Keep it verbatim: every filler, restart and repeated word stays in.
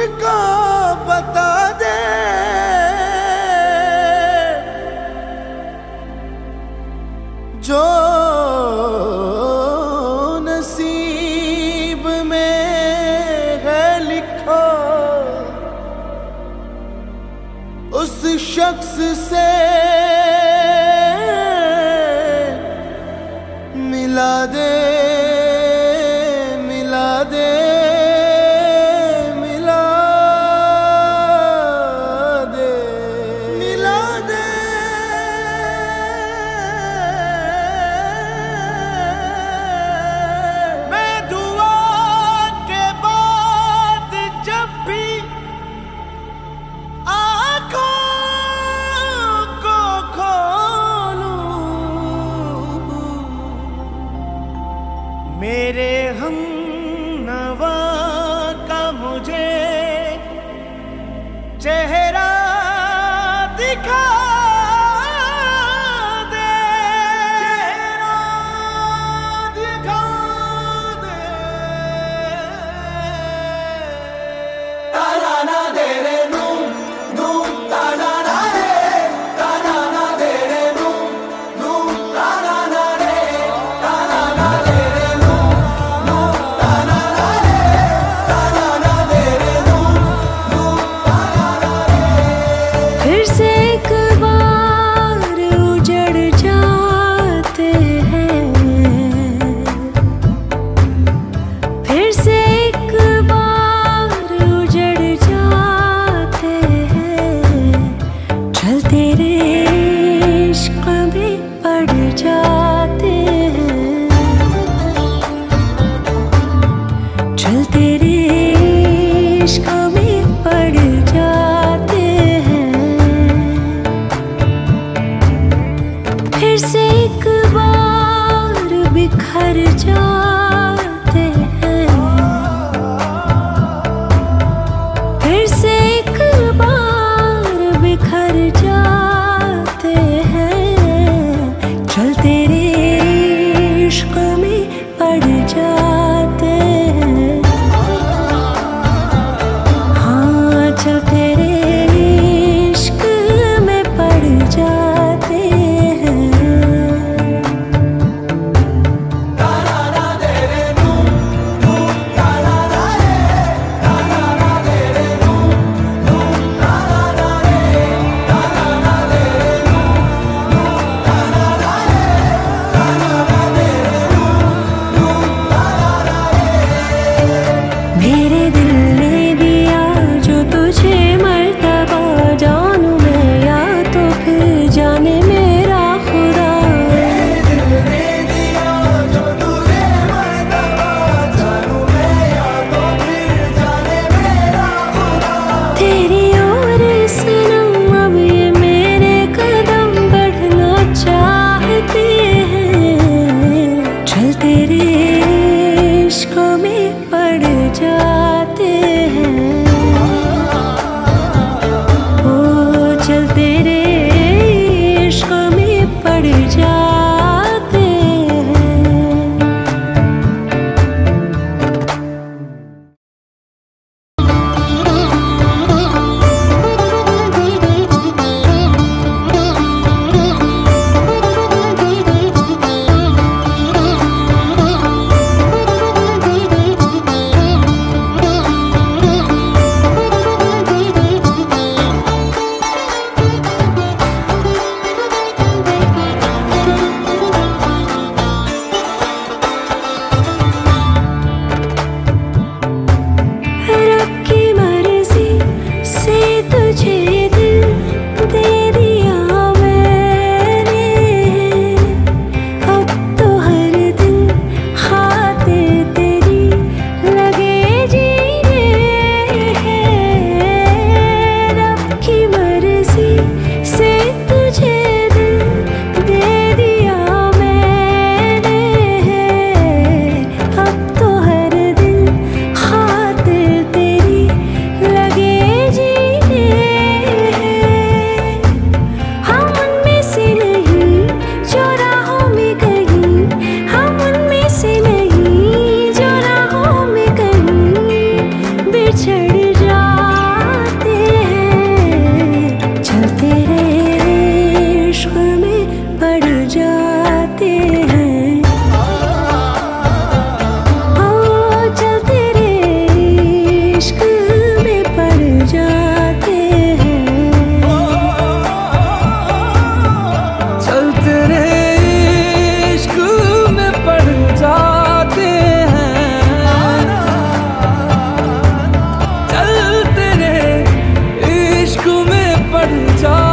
मुझको बता दे, जो नसीब में है लिखो उस शख्स से मिला दे, मिला दे, मिला दे, मिला दे। मैं दुआ के बाद जब भी आँखों को खोलूं, मेरे हमनवा का मुझे चेहरा दिखा दे, चेहरा दिखा दे। ताना ना दे रे नू नू, ताना ना रे, ताना ना दे रे नू नू, ताना ना रे, ताना ना दे रे नू नू, ताना ना रे, ताना ना दे रे नू नू, ताना ना रे। फिर से एक बार उजड़ जाते हैं, फिर से एक बार उजड़ जाते हैं, चलते रे इश्क में पड़ जाते हैं, चलते रे इश्क में पड़ जाते हैं, फिर से एक बार बिखर जाते हैं, फिर से एक बार बिखर जाते बढ़ जा